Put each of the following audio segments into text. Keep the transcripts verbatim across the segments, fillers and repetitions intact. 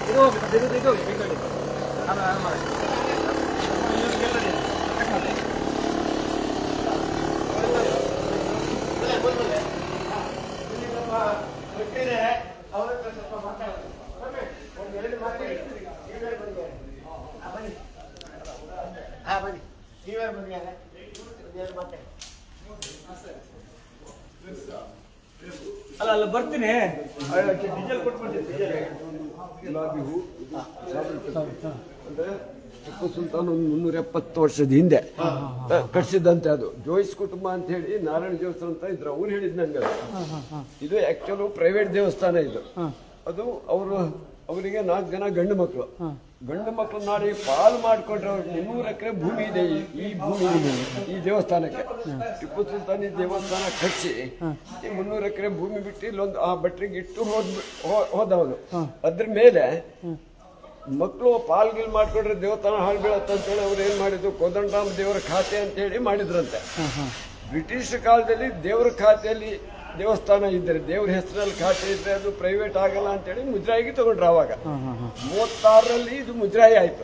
ಅಲ್ಲ ಅಲ್ಲ ಬರ್ತೀನಿ ಡೀಸೆಲ್ ಕೊಟ್ಬಿಡ್ತೀನಿ. ಗುಲಾಬಿ ಹೂ ಅಂದ್ರೆ ಟಿಪ್ಪು ಸುಲ್ತಾನ್ ಒಂದು ಮುನ್ನೂರ ಎಪ್ಪತ್ತು ವರ್ಷದ ಹಿಂದೆ ಕಟ್ಸಿದಂತೆ ಅದು ಜೋಯಿಸ್ ಕುಟುಂಬ ಅಂತ ಹೇಳಿ ನಾರಾಯಣ ದೇವಸ್ಥಾನ ಅಂತ ಇದ್ರು. ಅವ್ರು ಹೇಳಿದ್ ನಂಗೆ ಇದು ಆಕ್ಚುಲಿ ಪ್ರೈವೇಟ್ ದೇವಸ್ಥಾನ ಇದು. ಅದು ಅವರು ಅವರಿಗೆ ನಾಲ್ಕು ಜನ ಗಂಡು ಮಕ್ಕಳು ಗಂಡು ಮಕ್ಕಳು ನಾಡಿ ಪಾಲು ಮಾಡ್ಕೊಂಡ್ರೆ ಅವ್ರಿಗೆ ಮುನ್ನೂರು ಎಕರೆ ಭೂಮಿ ಇದೆ ಈ ಭೂಮಿ ಈ ದೇವಸ್ಥಾನಕ್ಕೆ. ಟಿಪ್ಪು ಸುಲ್ತಾನ್ ಈ ದೇವಸ್ಥಾನ ಕಟ್ಸಿ ಈ ಮುನ್ನೂರು ಎಕರೆ ಭೂಮಿ ಬಿಟ್ಟು ಇಲ್ಲೊಂದು ಆ ಭಟ್ರಿಗೆ ಇಟ್ಟು ಹೋದ್ ಹೋದವನು. ಅದ್ರ ಮೇಲೆ ಮಕ್ಕಳು ಪಾಲ್ಗಿಲ್ ಮಾಡ್ಕೊಂಡ್ರೆ ದೇವಸ್ಥಾನ ಹಾಳು ಬೀಳತ್ತ ಅಂತೇಳಿ ಅವ್ರು ಏನ್ ಮಾಡಿದ್ರು, ಕೋದಂಡರಾಮ ದೇವರ ಖಾತೆ ಅಂತ ಹೇಳಿ ಮಾಡಿದ್ರಂತೆ. ಬ್ರಿಟಿಷ್ ಕಾಲದಲ್ಲಿ ದೇವರ ಖಾತೆಯಲ್ಲಿ ದೇವಸ್ಥಾನ ಇದ್ರೆ ದೇವ್ರ ಹೆಸರಲ್ಲಿ ಖಾತೆ ಇದ್ರೆ ಅದು ಪ್ರೈವೇಟ್ ಆಗಲ್ಲ ಅಂತೇಳಿ ಮುದ್ರಾಯಿಗೆ ತಗೊಂಡ್ರು. ಅವಾಗ ಮೂವತ್ತಾರರಲ್ಲಿ ಇದು ಮುದ್ರಾಯಿ ಆಯ್ತು,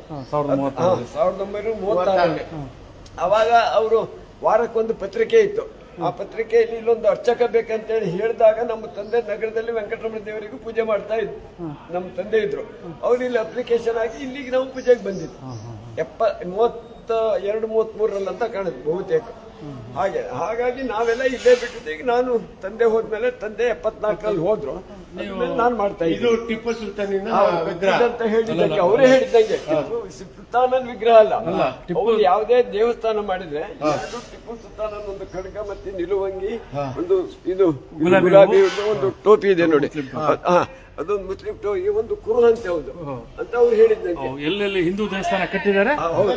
ಸಾವಿರದ ಒಂಬೈನೂರ ಮೂವತ್ತಾರರಲ್ಲಿ. ಅವಾಗ ಅವರು ವಾರಕ್ಕೊಂದು ಪತ್ರಿಕೆ ಇತ್ತು. ಆ ಪತ್ರಿಕೆಯಲ್ಲಿ ಇಲ್ಲೊಂದು ಅರ್ಚಕ ಬೇಕಂತೇಳಿ ಹೇಳಿದಾಗ ನಮ್ಮ ತಂದೆ ನಗರದಲ್ಲಿ ವೆಂಕಟರಮಣ ದೇವರಿಗೂ ಪೂಜೆ ಮಾಡ್ತಾ ಇದ್ರು. ನಮ್ಮ ತಂದೆ ಇದ್ರು, ಅವ್ರು ಇಲ್ಲಿ ಅಪ್ಲಿಕೇಶನ್ ಆಗಿ ಇಲ್ಲಿಗೆ ನಾವು ಪೂಜೆಗೆ ಬಂದಿದ್ದು. ಎಪ್ಪ ಮೂವತ್ತ ಎರಡು ಮೂವತ್ತ್ ಮೂರರಲ್ಲಿ ಅಂತ ಕಾಣುತ್ತೆ ಬಹುತೇಕ. ಹಾಗೆ ಹಾಗಾಗಿ ನಾವೆಲ್ಲ ಇಲ್ಲೇ ಬಿಟ್ಟಿದ್ದೀವಿ. ನಾನು ತಂದೆ ಹೋದ್ಮೇಲೆ ತಂದೆ ಎಪ್ಪತ್ನಾಲ್ಕರಲ್ಲಿ ಹೋದ್ರು, ನಾನು ಮಾಡ್ತಾ ಇದ್ದೆ. ಇದು ಟಿಪ್ಪು ಸುಲ್ತಾನಿನ ಅಂತ ಹೇಳಿದ್ದಕ್ಕೆ ಅವರೇ ಹೇಳಿದ್ದಂಗೆ ಸುಲ್ತಾನನ್ ವಿಗ್ರಹ ಅಲ್ಲ. ಅವ್ರು ಯಾವುದೇ ದೇವಸ್ಥಾನ ಮಾಡಿದ್ರೆ ಎರಡು ಟಿಪ್ಪು ಸುಲ್ತಾನನ್ ಒಂದು ಖಡ್ಗ ಮತ್ತೆ ನಿಲುವಂಗಿ ಒಂದು ಇದು ಗುಲಾಬಿ ಒಂದು ಟೋಪಿ ಇದೆ ನೋಡಿ, ಅದೊಂದು ಮುಸ್ಲಿಂ ಟೋಪಿ ಒಂದು ಕುರು ಅಂತ ಹೌದು ಅಂತ ಅವ್ರು ಹೇಳಿದ್ದಂಗೆ. ಎಲ್ಲೆಲ್ಲಿ ಹಿಂದೂ ದೇವಸ್ಥಾನ ಕಟ್ಟಿದ್ದಾರೆ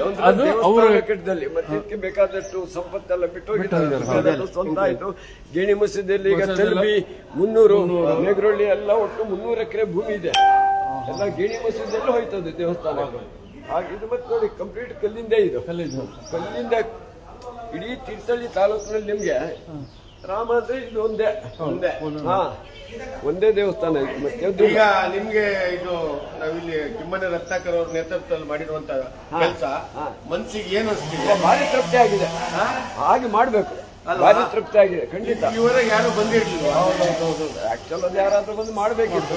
ಕಟ್ಟದಲ್ಲಿ ಮತ್ತೆ ಬೇಕಾದಷ್ಟು ಸಂಪತ್ತೆಲ್ಲ ಬಿಟ್ಟು ಹೋಗಿದ್ದಾರೆ. ಸ್ವಂತ ಆಯ್ತು. ಗೇಣಿ ಮಸೀದಿಯಲ್ಲಿ ಈಗ ತಲುಪಿ ಮುನ್ನೂರು ಮೇಘರಳ್ಳಿ ಎಲ್ಲ ಒಟ್ಟು ಮುನ್ನೂರು ಎಕರೆ ಭೂಮಿ ಇದೆ. ಎಲ್ಲ ಗೇಣಿ ಮಸೀದಿಯಲ್ಲಿ ಹೋಯ್ತದೆ ದೇವಸ್ಥಾನ. ಹಾಗೆ ಇದು ಮತ್ತೆ ನೋಡಿ ಕಂಪ್ಲೀಟ್ ಕಲ್ಲಿಂದ ಇದು ಕಲ್ಲಿಂದ ಇಡೀ ತೀರ್ಥಹಳ್ಳಿ ತಾಲೂಕಿನಲ್ಲಿ ನಿಮ್ಗೆ ರಾಮ ಅಂದ್ರೆ ಇದು ಒಂದೇ ಒಂದೇ ಹಾ ಒಂದೇ ದೇವಸ್ಥಾನ ಇದು. ಮತ್ತೆ ಈಗ ನಿಮ್ಗೆ ಇದು ನಾವಿಲ್ಲಿ ಕಿಮ್ಮನೆ ರತ್ನಾಕರ್ ಅವ್ರ ನೇತೃತ್ವದಲ್ಲಿ ಮಾಡಿರುವಂತ ಕೆಲಸ ಮನ್ಸಿಗೆ ಏನು ಅನಿಸ್ತಿದೆ? ಭಾರಿ ತೃಪ್ತಿ ಆಗಿದೆ. ಹಾಗೆ ಮಾಡ್ಬೇಕು, ಭಾರಿ ತೃಪ್ತಿ ಆಗಿದೆ ಖಂಡಿತ. ಇವರಾಗ ಯಾರು ಬಂದಿರ್ಲಿಲ್ಲ. ಆಕ್ಚುಲ್ ಅದು ಯಾರಾದ್ರೂ ಬಂದು ಮಾಡ್ಬೇಕಿತ್ತು.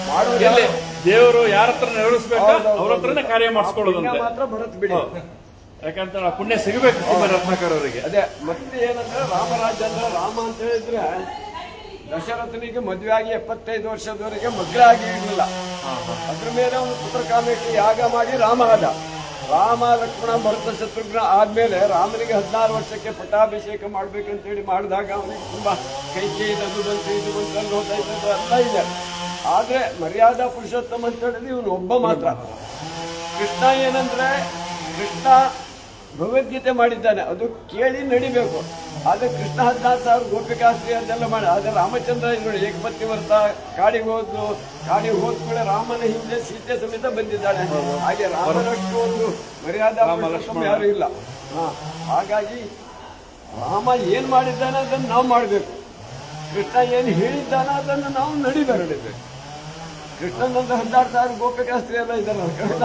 ದೇವರು ಯಾರ ಹತ್ರ ನೆರವೇರಿಸಬೇಕು ಅವ್ರ ಹತ್ರನೇ ಕಾರ್ಯ ಮಾಡಿಸ್ಕೊಳ್ಳೋದು ಮಾತ್ರ ಬರತ್ ಬಿಡಿ. ಯಾಕಂತ ಪುಣ್ಯ ಸಿಗಬೇಕು ಕಿಮ್ಮನೆ ರತ್ನಾಕರ್ ಅವರಿಗೆ. ಅದೇ ಮತ್ತೆ ಏನಂದ್ರೆ ರಾಮರಾಜ್ಯ ಅಂದ್ರೆ ರಾಮ ಅಂತ ಹೇಳಿದ್ರೆ ದಶರಥನಿಗೆ ಮದುವೆ ಆಗಿ ಎಪ್ಪತ್ತೈದು ವರ್ಷದವರೆಗೆ ಮದುವೆ ಆಗಿ ಇರಲಿಲ್ಲ. ಅದ್ರ ಮೇಲೆ ಅವನು ಪುತ್ರಕಾಮೇಷ್ಟಿ ಯಾಗ ಮಾಡಿ ರಾಮ ಆದ. ರಾಮ ಲಕ್ಷ್ಮಣ ಭರತ ಶತ್ರುಘ್ನ ಆದ್ಮೇಲೆ ರಾಮನಿಗೆ ಹದಿನಾರು ವರ್ಷಕ್ಕೆ ಪಟ್ಟಾಭಿಷೇಕ ಮಾಡ್ಬೇಕಂತೇಳಿ ಮಾಡಿದಾಗ ಅವನಿಗೆ ತುಂಬಾ ಕೈಕೆ ಇದು ಬಂತು ಇದು ಬಂತು ಅಲ್ಲಿ ಹೋಗ್ತಾ ಇದ್ದು ಎಲ್ಲ ಇದೆ. ಆದ್ರೆ ಮರ್ಯಾದಾ ಪುರುಷೋತ್ತಮ ಅಂತ ಹೇಳಿದ್ರೆ ಇವನು ಒಬ್ಬ ಮಾತ್ರ. ಕೃಷ್ಣ ಏನಂದ್ರೆ ಕೃಷ್ಣ ಭಗವದ್ಗೀತೆ ಮಾಡಿದ್ದಾನೆ, ಅದು ಕೇಳಿ ನಡಿಬೇಕು. ಆದ್ರೆ ಕೃಷ್ಣ ಹದಿನಾರು ಸಾವಿರ ಗೋಪಿಕಾಸ್ತ್ರೀ ಅದೆಲ್ಲ ಮಾಡಿ. ಆದ್ರೆ ರಾಮಚಂದ್ರ ನೋಡಿ ಏಕಪತ್ನಿ ವ್ರತ ಕಾಡಿಗೆ ಹೋದ್ಲು, ಕಾಡಿಗೆ ಹೋದ ಕೂಡ ರಾಮನ ಹಿಂದೆ ಸೀತೆ ಸಮೇತ ಬಂದಿದ್ದಾಳೆ. ಹಾಗೆ ರಾಮನಷ್ಟು ಒಂದು ಮರ್ಯಾದಾ ಪುರುಷೋತ್ತಮ ಯಾರು ಇಲ್ಲ. ಹಾ ಹಾಗಾಗಿ ರಾಮ ಏನ್ ಮಾಡಿದ್ದಾನೆ ಅದನ್ನು ನಾವು ಮಾಡ್ಬೇಕು, ಕೃಷ್ಣ ಏನ್ ಹೇಳಿದ್ದಾನೆ ಅದನ್ನು ನಾವು ನಡಿಬೇಕು. ಕೃಷ್ಣನಂತ ಹದಿನಾರು ಸಾವಿರ ಗೋಪಿಕಾಸ್ತ್ರೀ ಎಲ್ಲ ಇದ್ದಾರೆ.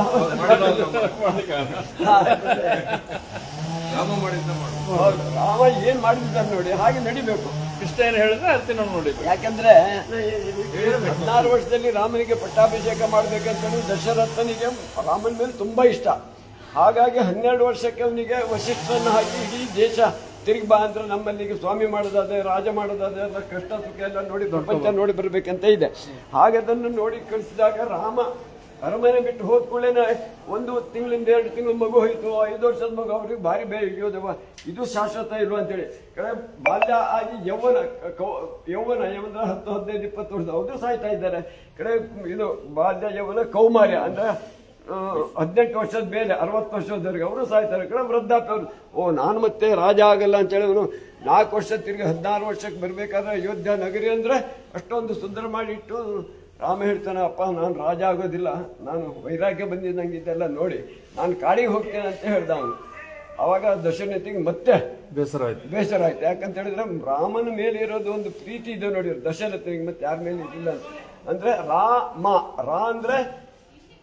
ರಾಮ ಏನ್ ಮಾಡಿದ್ದಾನೆ ನೋಡಿ ಹಾಗೆ ನಡಿಬೇಕು. ಕೃಷ್ಣ ಏನ್ ಹೇಳಿದ್ರೆ ಅದಕ್ಕೆ ನಾವು ನೋಡಿ. ಯಾಕಂದ್ರೆ ಹದಿನಾರು ವರ್ಷದಲ್ಲಿ ರಾಮನಿಗೆ ಪಟ್ಟಾಭಿಷೇಕ ಮಾಡ್ಬೇಕಂತ ದಶರಥನಿಗೆ ರಾಮನ ಮೇಲೆ ತುಂಬಾ ಇಷ್ಟ. ಹಾಗಾಗಿ ಹನ್ನೆರಡು ವರ್ಷಕ್ಕೆ ಅವನಿಗೆ ವಶಿಷ್ಠರನ್ನು ಹಾಕಿ ಇಡೀ ದೇಶ ತಿರುಗಿ ಬಾ ಅಂದ್ರೆ ನಮ್ಮಲ್ಲಿಗೆ ಸ್ವಾಮಿ ಮಾಡೋದಾದ್ರೆ ರಾಜ ಮಾಡೋದಾದ್ರೆ ಎಲ್ಲ ಕಷ್ಟ ಸುಖ ಎಲ್ಲ ನೋಡಿ ಪ್ರಪಂಚ ನೋಡಿ ಬರ್ಬೇಕಂತ ಇದೆ. ಹಾಗೆ ಅದನ್ನು ನೋಡಿ ಕಳಿಸಿದಾಗ ರಾಮ ಅರಮನೆ ಬಿಟ್ಟು ಹೋದ ಕೂಡಲೇ ಒಂದು ತಿಂಗಳಿಂದ ಎರಡು ತಿಂಗಳು ಮಗು ಹೋಯ್ತು, ಐದು ವರ್ಷದ ಮಗು. ಅವ್ರಿಗೆ ಭಾರಿ ಬೇರೆ ಯೋಧವ ಇದು ಶಾಶ್ವತ ಇಲ್ವ ಅಂತೇಳಿ ಕಡೆ ಬಾಲ್ಯ ಆಗಿ ಯೌವನ ಯೌವನ ಯೌವನ ಹತ್ತು ಹದಿನೈದು ಇಪ್ಪತ್ತು ವರ್ಷ ಅವರು ಸಾಯ್ತಾ ಇದ್ದಾರೆ. ಕಡೆ ಇದು ಬಾಲ್ಯ ಯೌವನ ಕೌಮಾರ್ಯ ಅಂದ್ರೆ ಹದಿನೆಂಟು ವರ್ಷದ ಮೇಲೆ ಅರವತ್ತು ವರ್ಷದವರೆಗೆ ಅವರು ಸಾಯ್ತಾರೆ. ಕಡೆ ವೃದ್ಧಾಪ್ಯವರು ಓ ನಾನು ಮತ್ತೆ ರಾಜ ಆಗಲ್ಲ ಅಂತೇಳಿ ಅವನು ನಾಲ್ಕು ವರ್ಷ ತಿರುಗಿ ಹದಿನಾರು ವರ್ಷಕ್ಕೆ ಬರ್ಬೇಕಾದ್ರೆ ಅಯೋಧ್ಯ ನಗರಿ ಅಂದ್ರೆ ಅಷ್ಟೊಂದು ಸುಂದರ ಮಾಡಿಟ್ಟು ರಾಮ ಹೇಳ್ತಾನೆ, ಅಪ್ಪ ನಾನು ರಾಜ ಆಗೋದಿಲ್ಲ, ನಾನು ವೈರಾಗ್ಯ ಬಂದಿದ್ದ ನಂಗೆ ಇದೆಲ್ಲ ನೋಡಿ ನಾನು ಕಾಡಿಗೆ ಹೋಗ್ತೇನೆ ಅಂತ ಹೇಳ್ದ ಅವನು. ಅವಾಗ ದಶರಥನಿಗೆ ಮತ್ತೆ ಬೇಸರ ಆಯ್ತು ಬೇಸರ ಆಯ್ತು ಯಾಕಂತ ಹೇಳಿದ್ರೆ ರಾಮನ ಮೇಲೆ ಇರೋದು ಒಂದು ಪ್ರೀತಿ ಇದೆ ನೋಡಿ ದಶರಥನಿಗೆ, ಮತ್ತೆ ಯಾರ ಮೇಲೆ ಇದಿಲ್ಲ ಅಂತ. ಅಂದ್ರೆ ರಾಮ ರಾ ಅಂದ್ರೆ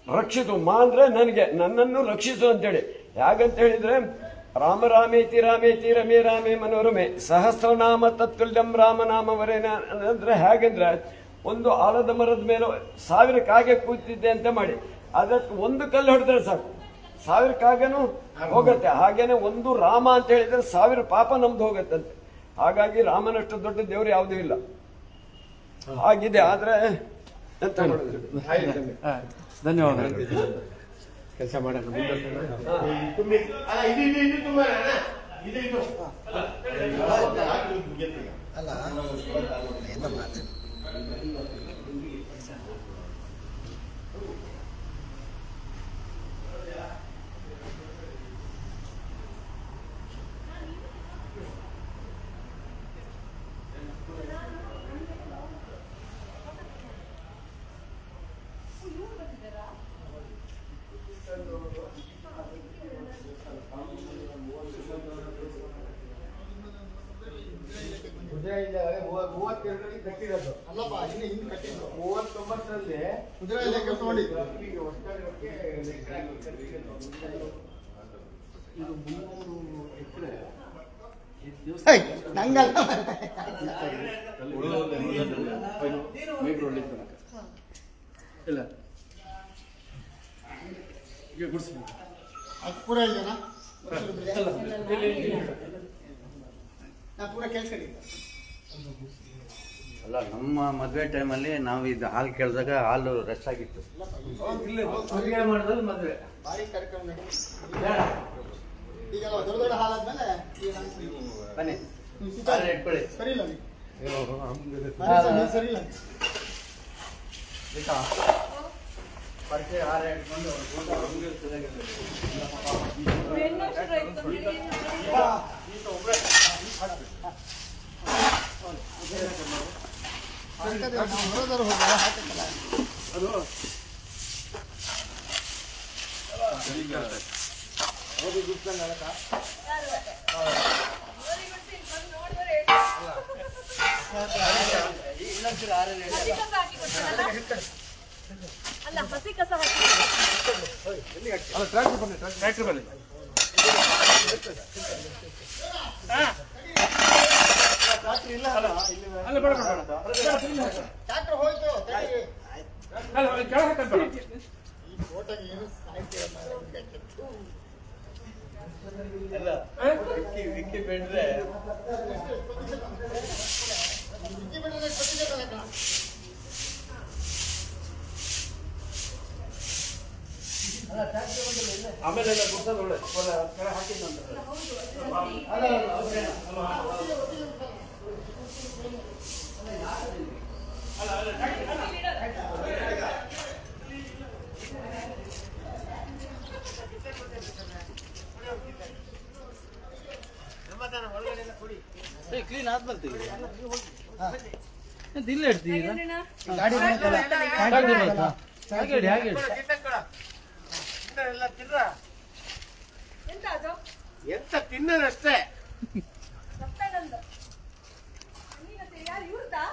ರಕ್ಷಿಸು. ಮಾ ಅಂದ್ರೆ ನನಗೆ, ನನ್ನನ್ನು ರಕ್ಷಿಸು ಅಂತೇಳಿ. ಯಾಕಂತ ಹೇಳಿದ್ರೆ ರಾಮ ರಾಮೇತಿ ರಾಮೇತಿ ರಮೇ ರಾಮೇ ಮನೋರಮೆ ಸಹಸ್ರನಾಮ ತತ್ಕುಲ್ಯಂ ರಾಮನಾಮವರೇನ ಅಂದ್ರೆ ಹೇಗೆಂದ್ರೆ ಒಂದು ಆಲದ ಮರದ ಮೇಲೆ ಸಾವಿರ ಕಾಗೆ ಕೂತಿದ್ದೆ ಅಂತ ಮಾಡಿ, ಅದಕ್ಕೆ ಒಂದು ಕಲ್ಲು ಹೊಡೆದ್ರೆ ಸಾಕು, ಸಾವಿರ ಕಾಗೆನೂ ಹೋಗತ್ತೆ. ಹಾಗೇನೆ ಒಂದು ರಾಮ ಅಂತ ಹೇಳಿದ್ರೆ ಸಾವಿರ ಪಾಪ ನಮ್ದು ಹೋಗತ್ತಂತೆ. ಹಾಗಾಗಿ ರಾಮನಷ್ಟು ದೊಡ್ಡ ದೇವರು ಯಾವುದೂ ಇಲ್ಲ. ಹಾಗಿದೆ. ಆದ್ರೆ ಎಂತ ಮಾಡೋದು? ಧನ್ಯವಾದಗಳು. ಕೆಲಸ ಮಾಡೋಣ ತುಂಬಿ ಇದು ಇದು ಇದು ತುಂಬ ಇದು ಇದು ಅಲ್ಲ ಏನು ಮಾತು ಮೂವತ್ತೆರಡರಲ್ಲಿ ಕಟ್ಟಿರೋದು ಅಲ್ಲಪ್ಪ, ಇನ್ನು ಇನ್ನು ಕಟ್ಟಿದ್ದು ಮೂವತ್ತೊಂಬತ್ತರಲ್ಲಿ ಕುದುರೆ ಎಲ್ಲ ಕೆಲಸ ಮಾಡಿದ್ದು. ಈಗ ಹೊಸದಾಗಿರೋಕ್ಕೆ ಲೆಕ್ಕ ಹಾಕಿ ಕಟ್ಟಿರೋದು. ಇದು ಮುನ್ನೂರು ಎಕರೆ ಏಯ್, ನಂಗಲ್ಲ ಇಲ್ಲ ಈಗ ಗುಡಿಸ್ಬೇಕು. ಅದು ಪೂರ ಇದೆಯಾ? ನಾ ಪೂರ ಕೆಲಸ ಅಲ್ಲ, ನಮ್ಮ ಮದುವೆ ಟೈಮಲ್ಲಿ ನಾವು ಇದು ಹಾಲು ಕೇಳಿದಾಗ ಹಾಲು ರಶ್ ಆಗಿತ್ತು. ಮಾಡಿದ್ರೆ ಮದುವೆ ಭಾರಿ ಕಾರ್ಯಕ್ರಮ ನಡಿ. ಈಗ ನಾವು ದೊಡ್ಡ ದೊಡ್ಡ ಹಾಲಾದ್ಮೇಲೆ ಈಗ ನಾನು- ಬನ್ನಿ ನೀವು ಸುತ್ತ- ಹಾಲು ಇಟ್ಕೊಳ್ಳಿ. ಸರಿ ಇಲ್ಲ ನೀವು. ಸರಿ ಸರ್, ನೀವು ಸರಿ ಇಲ್ಲ ಪರಿಚಯ ಹಾಲು ಇಟ್ಕೊಂಡು ನಾವು ಹೊರದವ್ರು ಹೋಗುವ ಹಾಕತ್ತಲ್ಲ. ಅಲ್ಲ ಹಸಿ ಕಸ ಹಾಕಿ ಟ್ರ್ಯಾಕ್ಟರ್ ಬನ್ನಿ. ಅಲ್ಲ ಬೇಡ ಬೇಡ ಬೇಡ. ಟ್ರ್ಯಾಕ್ಟರ್ ಹೋಯ್ತು ತೆಗೀರಿ. ಅಲ್ಲ ಕೆಳಗೆ ಹಾಕಂತ ಬೇಡ. ಈ ಫೋಟೋಗೆ ಏನು ಸಾಹಿತ್ಯ ಮಾರ್ರೆ, ಹುಡುಗ ಕೆಟ್ಟು. ವಿಕ್ಕಿ ವಿಕ್ಕಿ ಬಿಡ್ರೆ ವಿಕ್ಕಿ ಬಿಡಿದ್ರೆ ಕೊಟ್ಟಿದ್ದೇವೆ ಕಣ. ಆಮೇಲೆ ಗುಡ್ಸೋದು ಒಳ್ಳೆ ಕೆಳಗೆ ಹಾಕಿದ್ನಂತ. ಕ್ಲೀನ್ ಆದ್ಮೇಲೆ ಇಲ್ಲ ಗಾಡಿ ಬಂತಲ್ಲ. ಎಲ್ಲ ತಿನ್ರ ಎಂತ ಅದು ಎಂತ ತಿನ್ನರಷ್ಟೇ. ಸಪ್ತಾನಂದ ನೀನು ಯಾರು ಇವ್ರದಾ?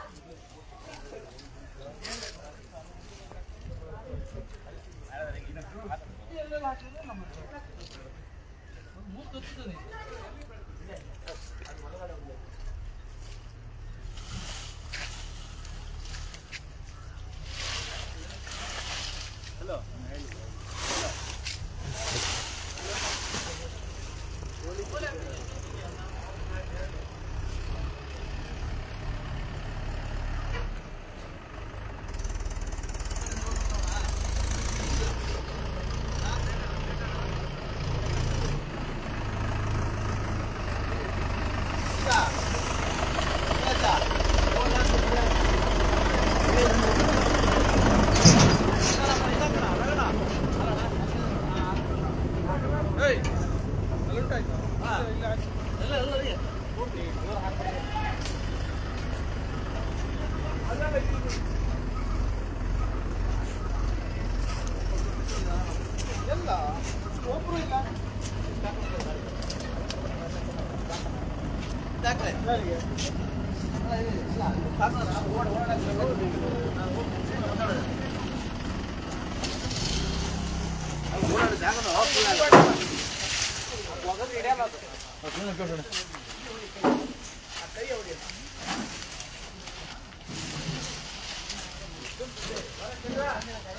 ಹಿಡಿಯಲ್ಲ ಅದು.